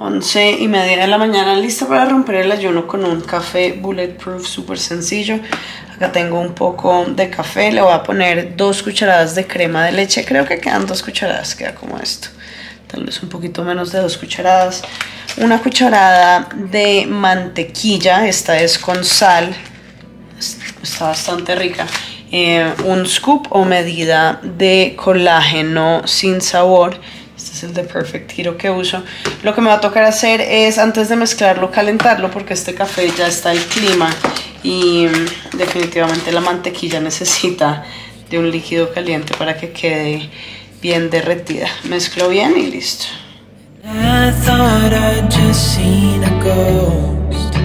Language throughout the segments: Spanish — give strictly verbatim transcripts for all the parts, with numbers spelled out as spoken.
once y media de la mañana, lista para romper el ayuno con un café bulletproof súper sencillo. Acá tengo un poco de café, le voy a poner dos cucharadas de crema de leche, creo que quedan dos cucharadas, queda como esto, tal vez un poquito menos de dos cucharadas. Una cucharada de mantequilla, esta es con sal, está bastante rica. Eh, un scoop o medida de colágeno sin sabor. Este es el de Perfect Keto que uso. Lo que me va a tocar hacer es, antes de mezclarlo, calentarlo, porque este café ya está el clima y definitivamente la mantequilla necesita de un líquido caliente para que quede bien derretida. Mezclo bien y listo. I thought I'd just seen a ghost.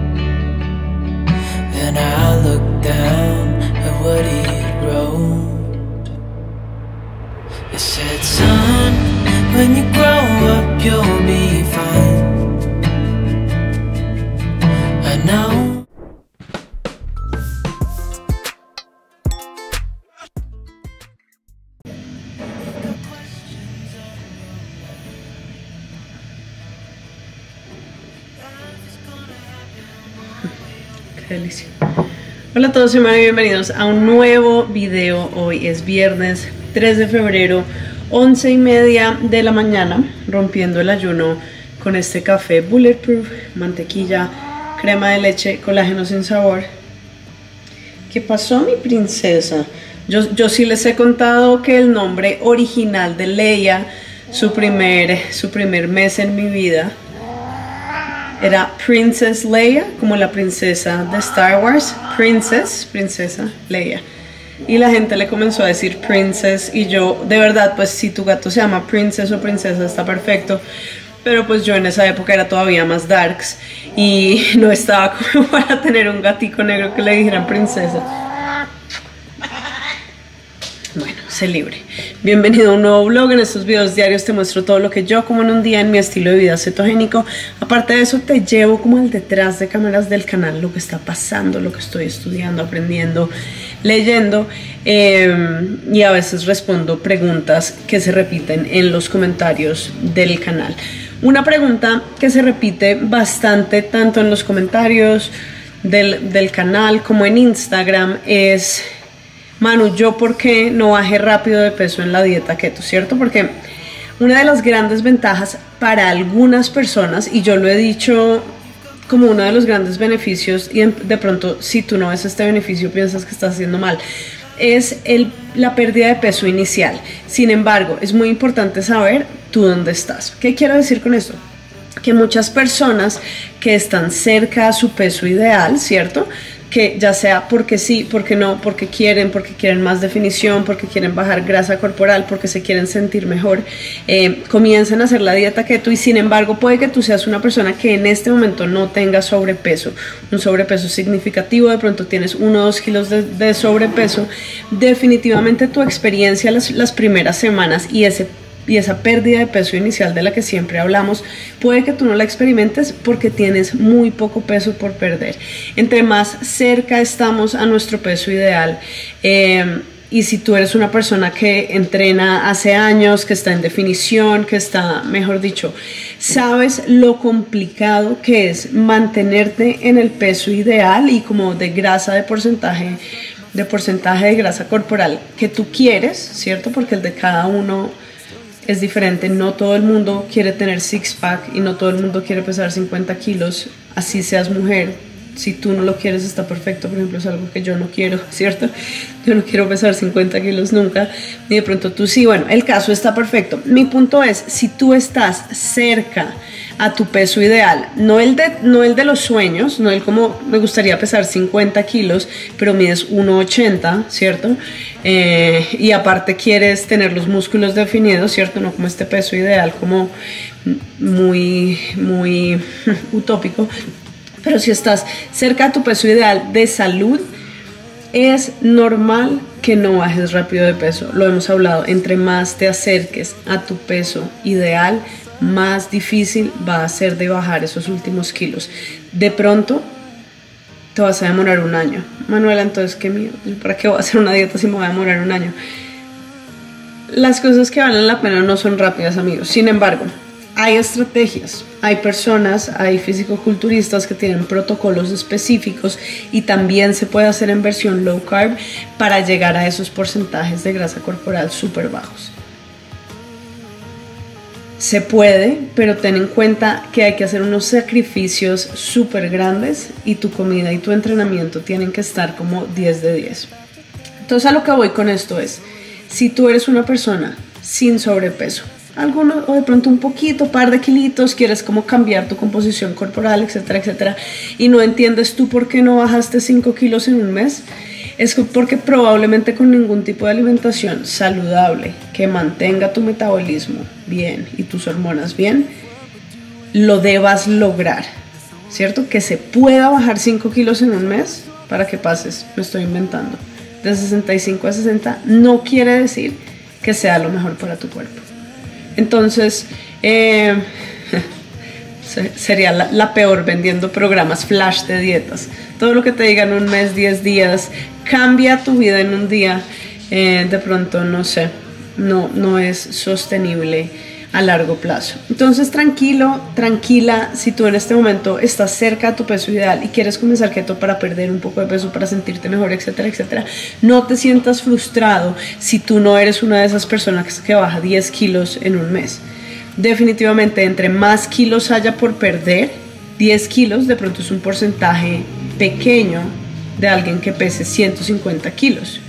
Then I looked down at what he wrote. It said, son, when you grow up you'll be fine. I know. Qué delicia. Hola a todos, soy Mari, bienvenidos a un nuevo video. Hoy es viernes tres de febrero, once y media de la mañana, rompiendo el ayuno con este café bulletproof, mantequilla, crema de leche, colágeno sin sabor. ¿Qué pasó, mi princesa? Yo, yo sí les he contado que el nombre original de Leia, su primer, su primer mes en mi vida, era Princess Leia, como la princesa de Star Wars. Princess, princesa Leia. Y la gente le comenzó a decir Princess. Y yo, de verdad, pues si tu gato se llama Princess o princesa está perfecto. Pero pues yo en esa época era todavía más darks y no estaba como para tener un gatico negro que le dijeran princesa. Bueno, sé libre. Bienvenido a un nuevo vlog. En estos videos diarios te muestro todo lo que yo como en un día en mi estilo de vida cetogénico. Aparte de eso, te llevo como al detrás de cámaras del canal, lo que está pasando, lo que estoy estudiando, aprendiendo, leyendo, eh, y a veces respondo preguntas que se repiten en los comentarios del canal. Una pregunta que se repite bastante tanto en los comentarios del, del canal como en Instagram es: Manu, ¿yo por qué no bajé rápido de peso en la dieta keto? ¿Cierto? Porque una de las grandes ventajas para algunas personas, y yo lo he dicho como uno de los grandes beneficios, y de pronto si tú no ves este beneficio piensas que estás haciendo mal, es el, la pérdida de peso inicial. Sin embargo, es muy importante saber tú dónde estás. ¿Qué quiero decir con esto? Que muchas personas que están cerca a su peso ideal, ¿cierto?, que ya sea porque sí, porque no, porque quieren, porque quieren más definición, porque quieren bajar grasa corporal, porque se quieren sentir mejor, eh, comienzan a hacer la dieta keto. Y sin embargo puede que tú seas una persona que en este momento no tenga sobrepeso, un sobrepeso significativo, de pronto tienes uno o dos kilos de, de sobrepeso. Definitivamente tu experiencia las, las primeras semanas y ese y esa pérdida de peso inicial de la que siempre hablamos, puede que tú no la experimentes porque tienes muy poco peso por perder. Entre más cerca estamos a nuestro peso ideal, eh, y si tú eres una persona que entrena hace años, que está en definición, que está, mejor dicho, sabes lo complicado que es mantenerte en el peso ideal y como de grasa de porcentaje, de porcentaje de grasa corporal que tú quieres, ¿cierto? Porque el de cada uno es diferente. No todo el mundo quiere tener six pack y no todo el mundo quiere pesar cincuenta kilos, así seas mujer. Si tú no lo quieres está perfecto. Por ejemplo, es algo que yo no quiero, ¿cierto? Yo no quiero pesar cincuenta kilos nunca, y de pronto tú sí. Bueno, el caso está perfecto. Mi punto es, si tú estás cerca a tu peso ideal, no el de, no el de los sueños, no el como me gustaría pesar cincuenta kilos, pero mides uno ochenta, ¿cierto? Eh, y aparte quieres tener los músculos definidos, ¿cierto? No como este peso ideal, como muy, muy utópico. Pero si estás cerca a tu peso ideal de salud, es normal que no bajes rápido de peso. Lo hemos hablado, entre más te acerques a tu peso ideal, más difícil va a ser de bajar esos últimos kilos. De pronto te vas a demorar un año. Manuela, entonces qué miedo, ¿para qué voy a hacer una dieta si me voy a demorar un año? Las cosas que valen la pena no son rápidas, amigos. Sin embargo, hay estrategias, hay personas, hay fisicoculturistas que tienen protocolos específicos y también se puede hacer en versión low carb para llegar a esos porcentajes de grasa corporal súper bajos. Se puede, pero ten en cuenta que hay que hacer unos sacrificios súper grandes y tu comida y tu entrenamiento tienen que estar como diez de diez. Entonces a lo que voy con esto es, si tú eres una persona sin sobrepeso, alguno o de pronto un poquito, par de kilitos, quieres como cambiar tu composición corporal, etcétera, etcétera, y no entiendes tú por qué no bajaste cinco kilos en un mes, es porque probablemente con ningún tipo de alimentación saludable que mantenga tu metabolismo bien y tus hormonas bien, lo debas lograr, ¿cierto? Que se pueda bajar cinco kilos en un mes para que pases, me estoy inventando, de sesenta y cinco a sesenta, no quiere decir que sea lo mejor para tu cuerpo. Entonces, eh, sería la, la peor vendiendo programas flash de dietas. Todo lo que te digan un mes, diez días, cambia tu vida en un día, eh, de pronto, no sé, no, no es sostenible a largo plazo. Entonces, tranquilo, tranquila, si tú en este momento estás cerca de tu peso ideal y quieres comenzar keto para perder un poco de peso, para sentirte mejor, etcétera, etcétera, no te sientas frustrado si tú no eres una de esas personas que baja diez kilos en un mes. Definitivamente, entre más kilos haya por perder, diez kilos de pronto es un porcentaje pequeño de alguien que pese ciento cincuenta kilos.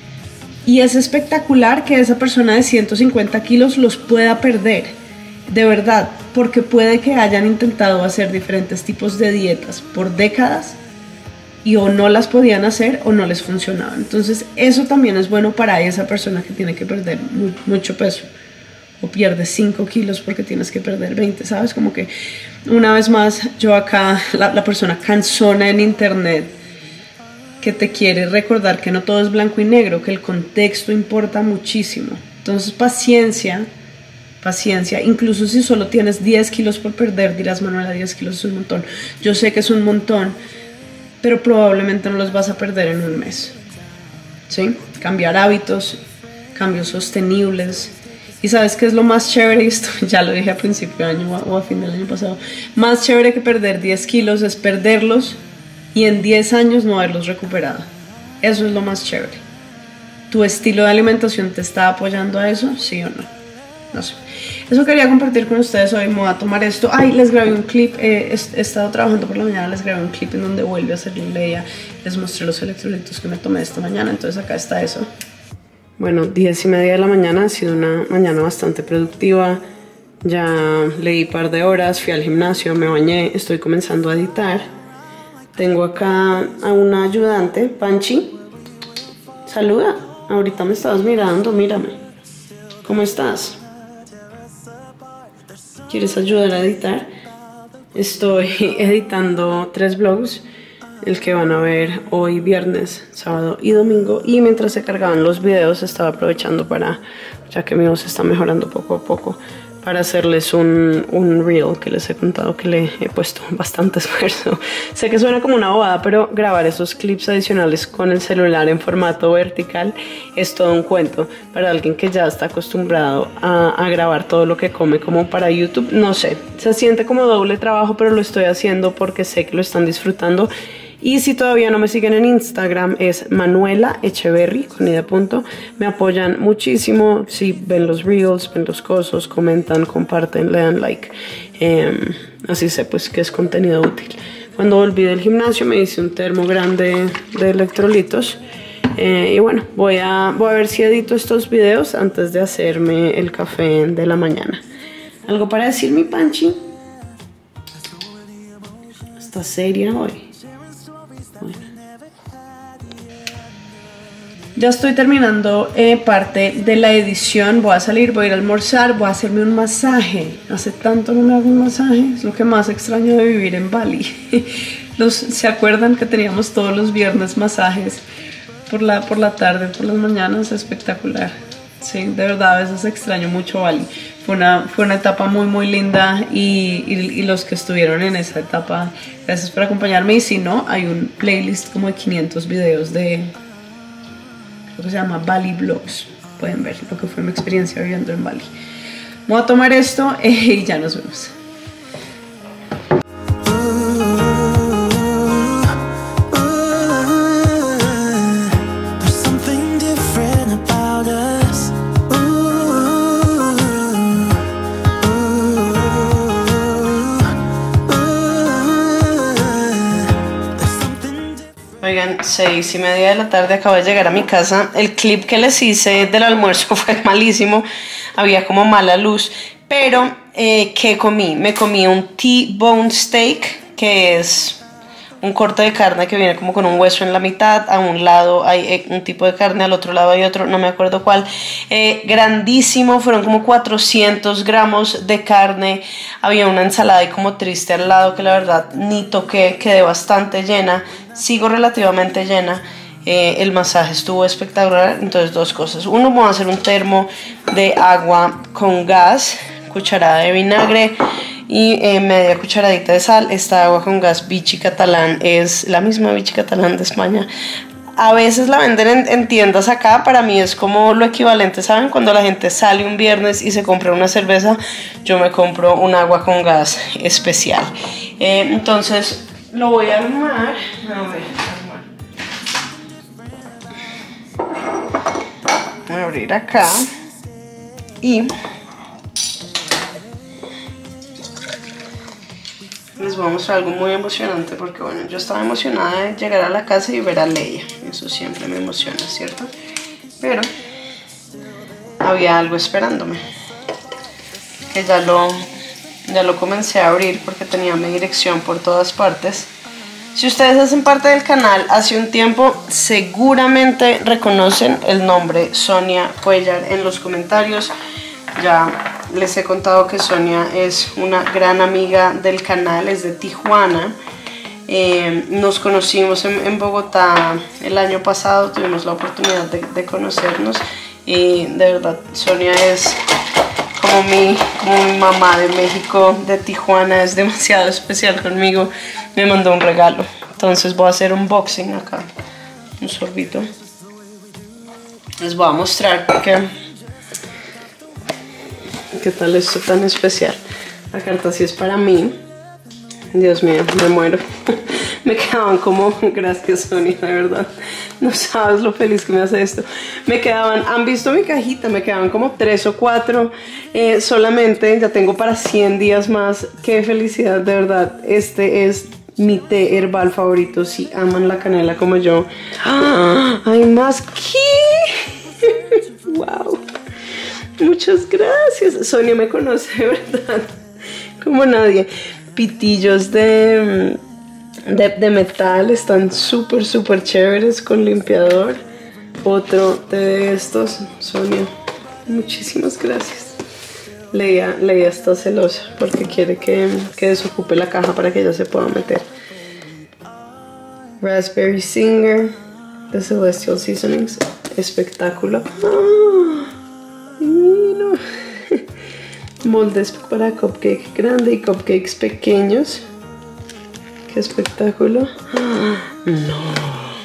Y es espectacular que esa persona de ciento cincuenta kilos los pueda perder, de verdad, porque puede que hayan intentado hacer diferentes tipos de dietas por décadas y o no las podían hacer o no les funcionaban. Entonces eso también es bueno para esa persona que tiene que perder muy, mucho peso, o pierdes cinco kilos porque tienes que perder veinte, ¿sabes? Como que una vez más yo acá, la, la persona cansona en internet que te quiere recordar que no todo es blanco y negro, que el contexto importa muchísimo. Entonces paciencia, paciencia, incluso si solo tienes diez kilos por perder, dirás, Manuela, diez kilos es un montón. Yo sé que es un montón, pero probablemente no los vas a perder en un mes, ¿sí? Cambiar hábitos, cambios sostenibles. Y sabes qué es lo más chévere, esto ya lo dije a principio de año o a fin del año pasado, más chévere que perder diez kilos es perderlos y en diez años no haberlos recuperado. Eso es lo más chévere. ¿Tu estilo de alimentación te está apoyando a eso? ¿Sí o no? No sé. Eso quería compartir con ustedes hoy. Me voy a tomar esto. Ay, les grabé un clip. Eh, he, he estado trabajando por la mañana. Les grabé un clip en donde vuelve a hacer Leia. Les mostré los electrolitos que me tomé esta mañana. Entonces acá está eso. Bueno, diez y media de la mañana. Ha sido una mañana bastante productiva. Ya leí un par de horas. Fui al gimnasio. Me bañé. Estoy comenzando a editar. Tengo acá a una ayudante, Panchi. Saluda. Ahorita me estabas mirando, mírame. ¿Cómo estás? ¿Quieres ayudar a editar? Estoy editando tres vlogs, el que van a ver hoy viernes, sábado y domingo. Y mientras se cargaban los videos estaba aprovechando para, ya que mi voz está mejorando poco a poco, para hacerles un, un reel que les he contado que le he puesto bastante esfuerzo. Sé que suena como una bobada, pero grabar esos clips adicionales con el celular en formato vertical es todo un cuento para alguien que ya está acostumbrado a, a grabar todo lo que come como para YouTube. No sé, se siente como doble trabajo, pero lo estoy haciendo porque sé que lo están disfrutando. Y si todavía no me siguen en Instagram, es Manuela Echeverry, con i de punto. Me apoyan muchísimo. Si ven los reels, ven los cosos, comentan, comparten, le dan like. Eh, así sé pues que es contenido útil. Cuando volví del gimnasio me hice un termo grande de electrolitos. Eh, y bueno, voy a, voy a ver si edito estos videos antes de hacerme el café de la mañana. ¿Algo para decir, mi Panchi? ¿Estás seria hoy? Bueno. Ya estoy terminando eh, parte de la edición. Voy a salir, voy a ir a almorzar, voy a hacerme un masaje. Hace tanto no me hago un masaje, es lo que más extraño de vivir en Bali. Los, ¿se acuerdan que teníamos todos los viernes masajes por la, por la tarde, por las mañanas? Espectacular. Sí, de verdad a veces extraño mucho Bali. Fue una, fue una etapa muy muy linda y, y, y los que estuvieron en esa etapa, gracias por acompañarme. Y si no, hay un playlist como de quinientos videos de, creo que se llama Bali Vlogs. Pueden ver lo que fue mi experiencia viviendo en Bali. Voy a tomar esto eh, y ya nos vemos. Oigan, seis y media de la tarde, acabo de llegar a mi casa. El clip que les hice del almuerzo fue malísimo, había como mala luz. Pero, eh, ¿qué comí? Me comí un T-bone steak, que es un corte de carne que viene como con un hueso en la mitad. A un lado hay un tipo de carne, al otro lado hay otro, no me acuerdo cuál. Eh, grandísimo, fueron como cuatrocientos gramos de carne. Había una ensalada y como triste al lado que la verdad ni toqué, quedé bastante llena. Sigo relativamente llena. Eh, el masaje estuvo espectacular. Entonces, dos cosas. Uno, vamos a hacer un termo de agua con gas, cucharada de vinagre y eh, media cucharadita de sal. Esta agua con gas Vichy Catalán es la misma Vichy Catalán de España. A veces la venden en, en tiendas acá. Para mí es como lo equivalente, ¿saben? Cuando la gente sale un viernes y se compra una cerveza, yo me compro un agua con gas especial. Eh, entonces lo voy a armar. A ver, armar. Voy a abrir acá y les voy a mostrar algo muy emocionante, porque bueno, yo estaba emocionada de llegar a la casa y ver a Leia. Eso siempre me emociona, ¿cierto? Pero había algo esperándome, que ya lo, ya lo comencé a abrir porque tenía mi dirección por todas partes. Si ustedes hacen parte del canal hace un tiempo, seguramente reconocen el nombre Sonia Cuellar en los comentarios. Ya les he contado que Sonia es una gran amiga del canal, es de Tijuana. Eh, nos conocimos en, en Bogotá el año pasado, tuvimos la oportunidad de, de conocernos y de verdad Sonia es como mi, como mi mamá de México, de Tijuana, es demasiado especial conmigo. Me mandó un regalo, entonces voy a hacer un unboxing acá, un sorbito. Les voy a mostrar porque qué tal esto tan especial. La carta sí es para mí. Dios mío, me muero. Me quedaban como, gracias Sonia, de verdad. No sabes lo feliz que me hace esto. Me quedaban, han visto mi cajita, me quedaban como tres o cuatro eh, solamente. Ya tengo para cien días más. Qué felicidad, de verdad. Este es mi té herbal favorito. Si aman la canela como yo. ¡Ah! ¡Hay más aquí! ¡Wow! Muchas gracias. Sonia me conoce, de verdad, como nadie. Pitillos de, de, de metal, están súper, súper chéveres con limpiador. Otro de estos. Sonia, muchísimas gracias. Leia, Leia está celosa porque quiere que, que desocupe la caja para que ella se pueda meter. Raspberry Singer de Celestial Seasonings. Espectáculo. ¡Ah! Divino. Moldes para cupcake grande y cupcakes pequeños. Qué espectáculo. ¡Ah! No.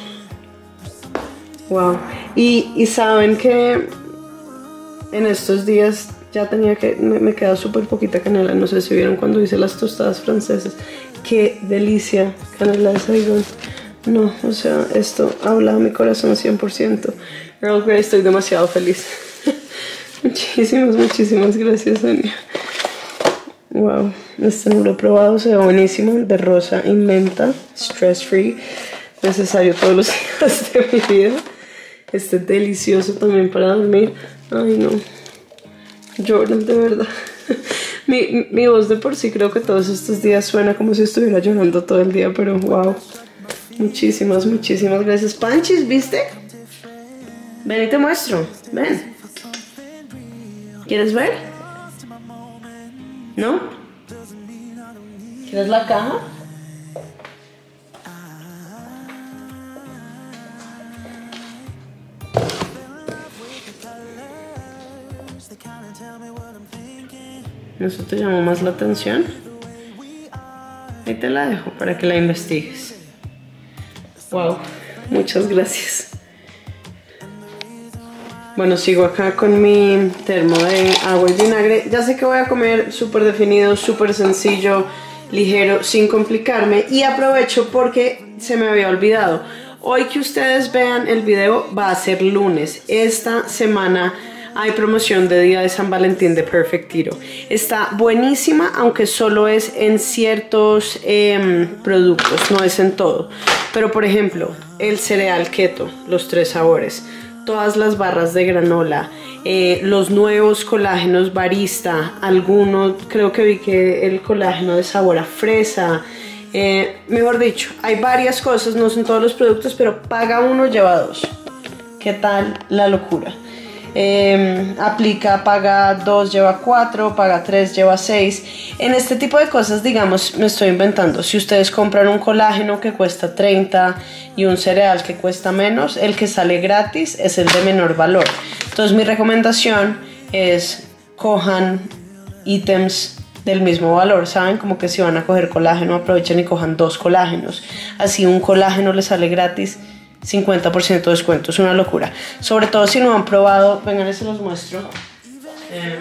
Wow. Y, y saben que en estos días ya tenía que, me, me queda súper poquita canela. No sé si vieron cuando hice las tostadas francesas. Qué delicia, canela de Saigón. No, o sea, esto habla a mi corazón cien por ciento. Earl Grey, estoy demasiado feliz. Muchísimas, muchísimas gracias, Sonia. Wow, este no lo he probado, se ve buenísimo. De rosa y menta, stress free, necesario todos los días de mi vida. Este es delicioso también para dormir. Ay no, Jordan, de verdad. mi, mi voz de por sí creo que todos estos días suena como si estuviera llorando todo el día, pero wow. Muchísimas, muchísimas gracias. Panchis, ¿viste? Ven y te muestro, ven. ¿Quieres ver? ¿No? ¿Quieres la caja? ¿Eso te llamó más la atención? Ahí te la dejo para que la investigues. Wow, muchas gracias. Bueno, sigo acá con mi termo de agua y vinagre. Ya sé que voy a comer súper definido, súper sencillo, ligero, sin complicarme. Y aprovecho porque se me había olvidado. Hoy que ustedes vean el video va a ser lunes. Esta semana hay promoción de Día de San Valentín de Perfect Keto. Está buenísima, aunque solo es en ciertos eh, productos, no es en todo. Pero por ejemplo, el cereal keto, los tres sabores, todas las barras de granola, eh, los nuevos colágenos barista, algunos, creo que vi que el colágeno de sabor a fresa, eh, mejor dicho, hay varias cosas, no son todos los productos, pero paga uno, lleva dos. ¿Qué tal la locura? Eh, aplica, paga dos, lleva cuatro, paga tres, lleva seis. En este tipo de cosas, digamos, me estoy inventando. Si ustedes compran un colágeno que cuesta treinta y un cereal que cuesta menos, el que sale gratis es el de menor valor. Entonces mi recomendación es cojan ítems del mismo valor, ¿saben? Como que si van a coger colágeno, aprovechen y cojan dos colágenos. Así un colágeno les sale gratis, cincuenta por ciento de descuento, es una locura. Sobre todo si no han probado, vengan, se los muestro. Eh,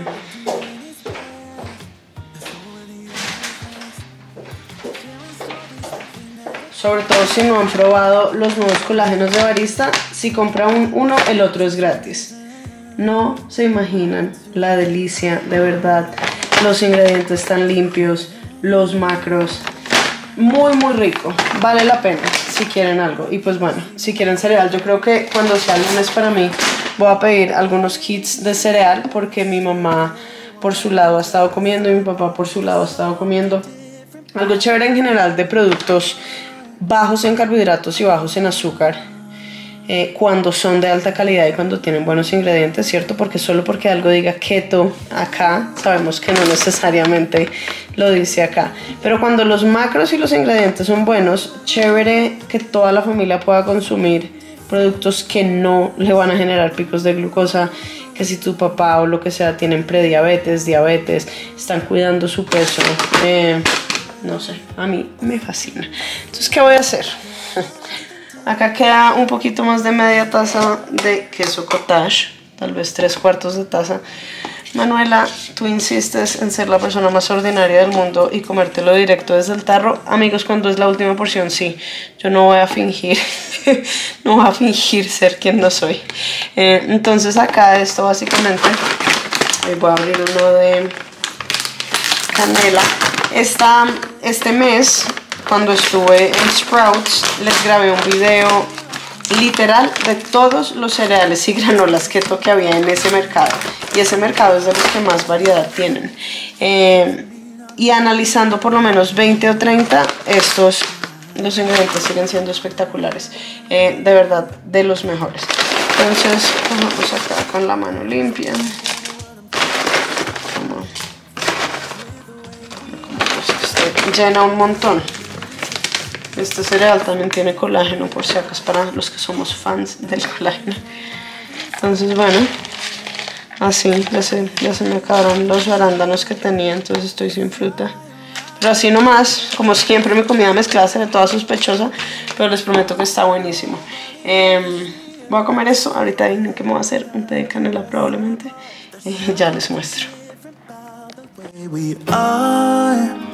sobre todo si no han probado los nuevos colágenos de barista, si compran uno, el otro es gratis. No se imaginan la delicia, de verdad. Los ingredientes están limpios, los macros, muy muy rico, vale la pena si quieren algo. Y pues bueno, si quieren cereal, yo creo que cuando sea lunes para mí voy a pedir algunos kits de cereal, porque mi mamá por su lado ha estado comiendo y mi papá por su lado ha estado comiendo. Algo chévere en general de productos bajos en carbohidratos y bajos en azúcar, eh, cuando son de alta calidad y cuando tienen buenos ingredientes, ¿cierto? Porque solo porque algo diga keto acá, sabemos que no necesariamente lo dice acá. Pero cuando los macros y los ingredientes son buenos, chévere que toda la familia pueda consumir productos que no le van a generar picos de glucosa, que si tu papá o lo que sea tienen prediabetes, diabetes, están cuidando su peso, eh, no sé, a mí me fascina. Entonces, ¿qué voy a hacer? Acá queda un poquito más de media taza de queso cottage, tal vez tres cuartos de taza. Manuela, tú insistes en ser la persona más ordinaria del mundo y comértelo directo desde el tarro. Amigos, cuando es la última porción, sí, yo no voy a fingir, no voy a fingir ser quien no soy. Eh, entonces acá esto básicamente, voy a abrir uno de canela. Esta, este mes, cuando estuve en Sprouts, les grabé un video literal de todos los cereales y granolas keto que había en ese mercado, y ese mercado es de los que más variedad tienen, eh, y analizando por lo menos veinte o treinta, estos, los ingredientes siguen siendo espectaculares, eh, de verdad, de los mejores. Entonces vamos acá con la mano limpia. Como, como pues este llena un montón. Este cereal también tiene colágeno, por si acaso, para los que somos fans del colágeno. Entonces, bueno, así ya se, ya se me acabaron los arándanos que tenía, entonces estoy sin fruta. Pero así nomás, como siempre, mi comida mezclada se ve toda sospechosa, pero les prometo que está buenísimo. Eh, voy a comer esto, ahorita adivinen qué me voy a hacer, un té de canela probablemente, y ya les muestro.